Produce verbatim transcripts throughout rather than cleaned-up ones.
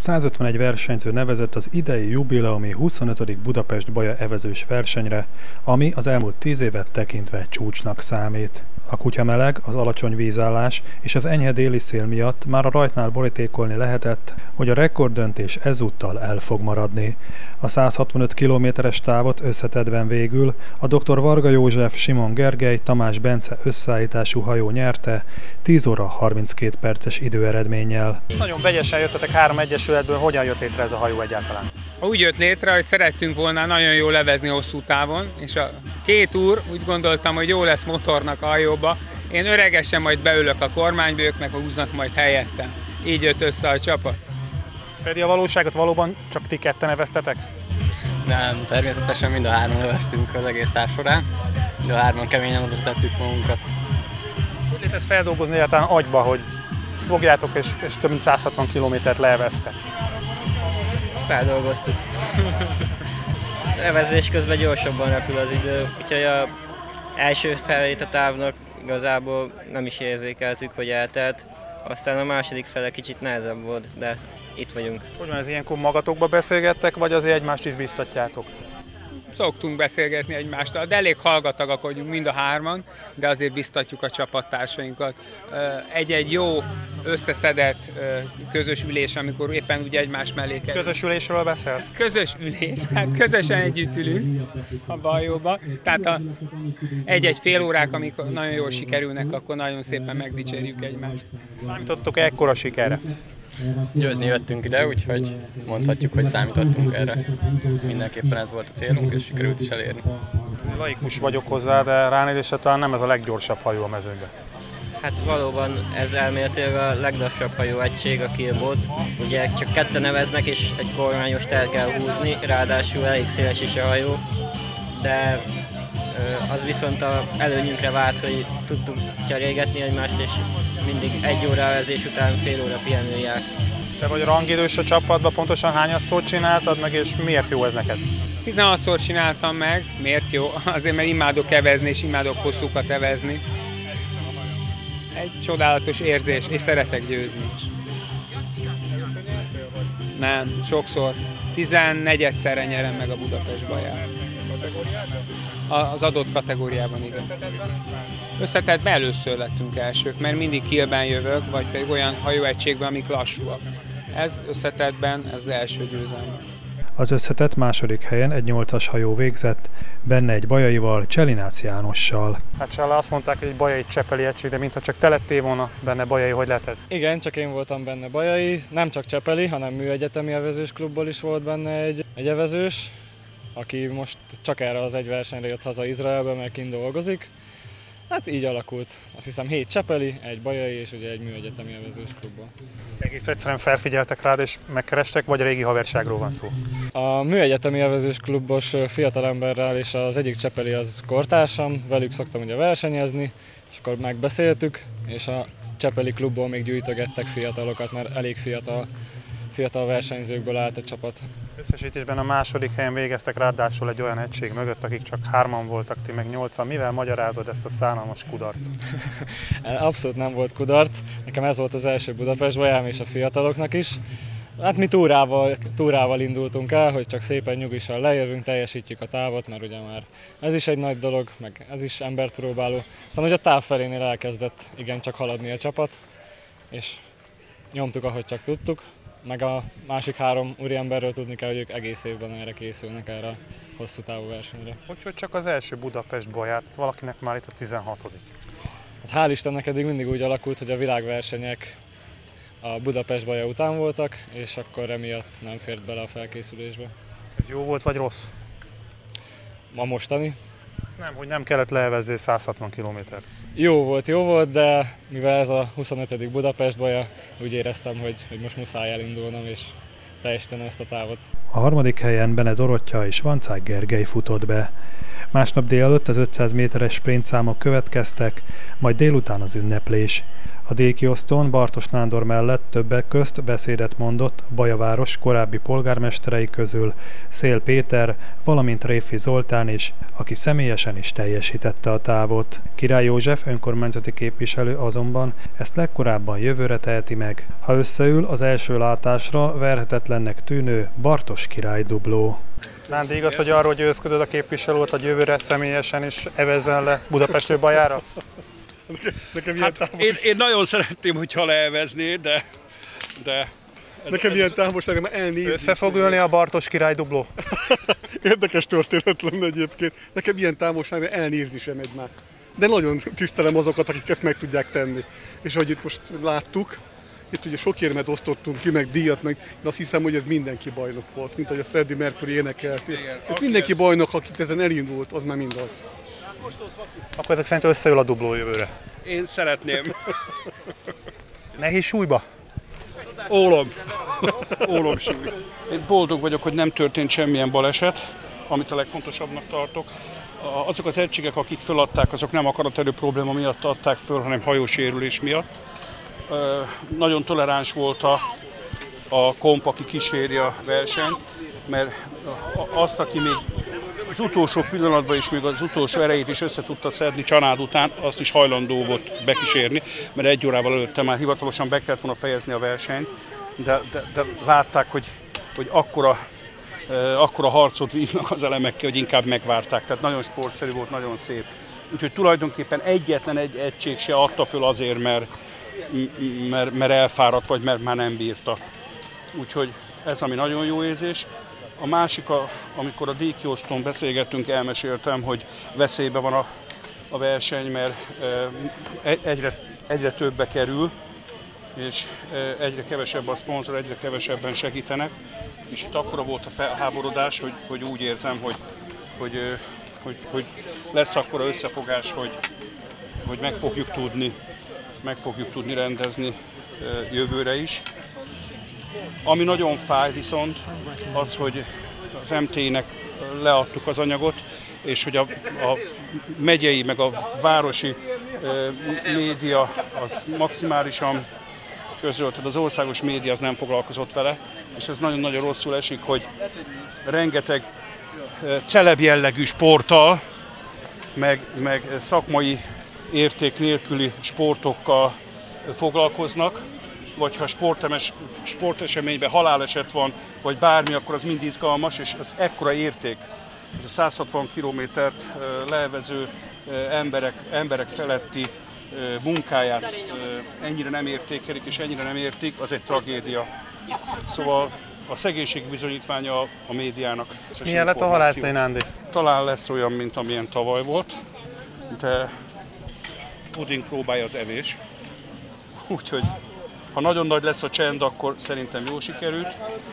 százötvenegy versenyző nevezett az idei jubileumi huszonötödik Budapest Baja evezős versenyre, ami az elmúlt tíz évet tekintve csúcsnak számít. A kutyameleg, az alacsony vízállás és az enyhe déli szél miatt már a rajtnál borítékolni lehetett, hogy a rekorddöntés ezúttal el fog maradni. A száz hatvanöt kilométeres távot összetettben végül a dr. Varga József, Simon Gergely, Tamás Bence összeállítású hajó nyerte tíz óra harminckét perces időeredménnyel. Nagyon vegyesen jöttetek három egyesületből, hogyan jött létre ez a hajó egyáltalán? Úgy jött létre, hogy szerettünk volna nagyon jól levezni hosszú távon, és a két úr úgy gondoltam, hogy jó lesz motornak a hajóba. Én öregesen majd beülök a kormányba, ők meg húznak majd helyettem. Így jött össze a csapat. Fedi a valóságot, valóban csak ti ketten neveztetek? Nem, természetesen mind a hárman neveztünk az egész táv során. Mind a hárman keményen oda tettük magunkat. Hogy lehet ezt feldolgozni egyáltalán agyba, hogy fogjátok és, és több mint száz hatvan kilométert leveztek? Feldolgoztuk. Levezés közben gyorsabban repül az idő, úgyhogy az első felét a távnak igazából nem is érzékeltük, hogy eltelt. Aztán a második fele kicsit nehezebb volt, de itt vagyunk. Hogy van ez, ilyenkor magatokba beszélgettek, vagy azért egymást is biztatjátok? Szoktunk beszélgetni egymástól, de elég hallgatagak vagyunk mind a hárman, de azért biztatjuk a csapattársainkat. Egy-egy jó, összeszedett közös ülés, amikor éppen ugye egymás mellé kell. Közös ülésről beszélsz? Közös ülés, hát közösen együtt ülünk a bajóba. Tehát egy-egy fél órák, amikor nagyon jól sikerülnek, akkor nagyon szépen megdicsérjük egymást. Számítottatok ekkora sikerre? Győzni jöttünk ide, úgyhogy mondhatjuk, hogy számítottunk erre. Mindenképpen ez volt a célunk, és sikerült is elérni. Laikus vagyok hozzá, de ránézésre talán nem ez a leggyorsabb hajó a mezőnyben. Hát valóban ez elméletileg a leglassabb hajó egység, a Keelboat. Ugye csak ketten neveznek, és egy kormányost el kell húzni, ráadásul elég széles is a hajó, de az viszont a előnyünkre vált, hogy tudtuk cserélgetni egymást, és mindig egy óra vezés után fél óra pihenő jár. Te vagy rangidős a csapatban, pontosan hányadszor csináltad meg, és miért jó ez neked? tizenhatszor csináltam meg, miért jó? Azért, mert imádok evezni, és imádok hosszúkat evezni. Egy csodálatos érzés, és szeretek győzni is. Nem, sokszor. tizennegyedszerre nyerem meg a Budapest Baját. Az adott kategóriában, igen. Összetettben először lettünk elsők, mert mindig kielben jövök, vagy pedig olyan hajóegységben, amik lassúak. Ez összetettben, ez az első győzelem. Az összetett második helyen egy nyolcas hajó végzett, benne egy bajaival, Cselinácz Jánossal. Hát Csella, azt mondták, hogy egy bajai csepeli egység, de mintha csak te lettél volna benne bajai, hogy lehet ez? Igen, csak én voltam benne bajai, nem csak csepeli, hanem műegyetemi evezős klubból is volt benne egy, egy evezős, aki most csak erre az egy versenyre jött haza Izraelbe, mert kint dolgozik. Hát így alakult. Azt hiszem hét csepeli, egy bajai és ugye egy műegyetemi evezős klubban. Egész egyszerűen felfigyeltek rád és megkerestek, vagy a régi haverságról van szó? A műegyetemi evezős klubos fiatalemberrel és az egyik csepeli az kortársam, velük szoktam ugye versenyezni, és akkor megbeszéltük, és a csepeli klubból még gyűjtögettek fiatalokat, mert elég fiatal, fiatal versenyzőkből állt a csapat. Összesítésben a második helyen végeztek, ráadásul egy olyan egység mögött, akik csak hárman voltak, ti meg nyolcan. Mivel magyarázod ezt a szánalmas kudarcot? Abszolút nem volt kudarc. Nekem ez volt az első Budapest Bajám és a fiataloknak is. Hát mi túrával, túrával indultunk el, hogy csak szépen nyugisan lejövünk, teljesítjük a távot, mert ugye már ez is egy nagy dolog, meg ez is embert próbáló. Aztán hogy a táv felénél elkezdett igencsak haladni a csapat, és nyomtuk, ahogy csak tudtuk. Meg a másik három úriemberről tudni kell, hogy ők egész évben erre készülnek, erre a hosszú távú versenyre. Úgyhogy csak az első Budapest Baját, valakinek már itt a tizenhatodik. Hát hál' Istennek eddig mindig úgy alakult, hogy a világversenyek a Budapest Baja után voltak, és akkor emiatt nem fért bele a felkészülésbe. Ez jó volt vagy rossz? A mostani? Nem, hogy nem kellett leevezni száz hatvan kilométert. Jó volt, jó volt, de mivel ez a huszonötödik Budapest Baja, úgy éreztem, hogy, hogy most muszáj elindulnom és teljesítenem ezt a távot. A harmadik helyen Bene Dorottya és Vancák Gergely futott be. Másnap délelőtt az ötszáz méteres sprintszámok következtek, majd délután az ünneplés. A díjkiosztón Bartos Nándor mellett többek közt beszédet mondott Bajaváros korábbi polgármesterei közül Szél Péter, valamint Réfi Zoltán is, aki személyesen is teljesítette a távot. Király József önkormányzati képviselő azonban ezt legkorábban jövőre teheti meg, ha összeül az első látásra verhetetlennek tűnő Bartos király dubló. Nándi, igaz, hogy arról győzködöd a képviselőt, hogy jövőre személyesen is evezzen le Budapestről Bajára? Nekem hát én, én nagyon szeretném, hogyha leevezné, de... de ez, nekem ez, ilyen távolság, mert elnézni. Össze fog ülni a Bartos király dubló? Érdekes történet lenne egyébként. Nekem ilyen távolságra elnézni sem megy már. De nagyon tisztelem azokat, akik ezt meg tudják tenni. És ahogy itt most láttuk, itt ugye sok érmet osztottunk ki, meg díjat, meg de azt hiszem, hogy ez mindenki bajnok volt, mint ahogy a Freddie Mercury énekelt. Ez mindenki ez... bajnok, akit ezen elindult, az már mindaz. Akkor ezek szerint összeül a dubló jövőre? Én szeretném. Nehéz súlyba? Ólom. Ólom súly. Én boldog vagyok, hogy nem történt semmilyen baleset, amit a legfontosabbnak tartok. Azok az egységek, akik föladták, azok nem akaraterő probléma miatt adták föl, hanem hajósérülés miatt. Nagyon toleráns volt a, a komp, aki kíséri a versenyt, mert azt, aki még az utolsó pillanatban is, még az utolsó erejét is össze tudta szedni Csanád után, azt is hajlandó volt bekísérni, mert egy órával előtte már hivatalosan be kellett volna fejezni a versenyt, de, de, de látták, hogy, hogy akkora, eh, akkora harcot vívnak az elemekkel, hogy inkább megvárták. Tehát nagyon sportszerű volt, nagyon szép. Úgyhogy tulajdonképpen egyetlen egy egység se adta föl azért, mert, mert, mert elfáradt, vagy mert már nem bírta. Úgyhogy ez ami nagyon jó érzés. A másik, a, amikor a díjkiosztón beszélgettünk, elmeséltem, hogy veszélyben van a, a verseny, mert e, egyre, egyre többbe kerül, és e, egyre kevesebb a szponzor, egyre kevesebben segítenek. És itt akkora volt a felháborodás, hogy, hogy úgy érzem, hogy, hogy, hogy, hogy lesz akkora összefogás, hogy, hogy meg fogjuk tudni, meg fogjuk tudni rendezni jövőre is. Ami nagyon fáj viszont az, hogy az em té-nek leadtuk az anyagot, és hogy a, a megyei meg a városi e, média az maximálisan közölt, az országos média az nem foglalkozott vele, és ez nagyon-nagyon rosszul esik, hogy rengeteg e, celeb jellegű sporttal, meg, meg szakmai érték nélküli sportokkal foglalkoznak, vagy ha sportemes, sporteseményben haláleset van, vagy bármi, akkor az mind izgalmas, és az ekkora érték, hogy a száz hatvan kilométert leevező emberek, emberek feletti munkáját ennyire nem értékelik, és ennyire nem értik, az egy tragédia. Szóval a szegénység bizonyítványa a médiának. Milyen lett a halászai, Nándi? Talán lesz olyan, mint amilyen tavaly volt, de puding próbálja az evés. Úgyhogy ha nagyon nagy lesz a csend, akkor szerintem jól sikerült.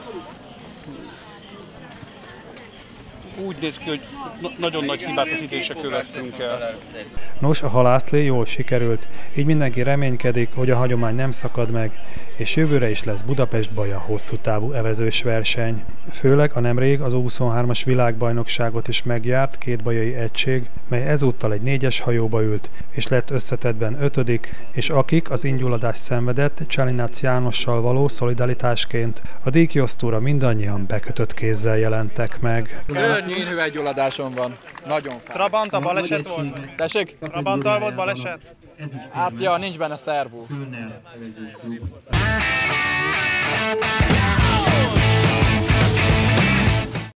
Úgy néz ki, hogy nagyon nagy hibát az idén se követtünk el. Nos, a halászlé jól sikerült, így mindenki reménykedik, hogy a hagyomány nem szakad meg, és jövőre is lesz Budapest-Baja hosszú távú evezős verseny. Főleg a nemrég az U huszonhármas világbajnokságot is megjárt két bajai egység, mely ezúttal egy négyes hajóba ült, és lett összetettben ötödik, és akik az ingyulladást szenvedett Csalinac Jánossal való szolidaritásként a díjkiosztóra mindannyian bekötött kézzel jelentek meg. Szörnyű hüvelygyulladásom van. Nagyon fáj. Trabant, baleset volt? Tessék? Trabanttal volt baleset? Hát ja, nincs benne szervó.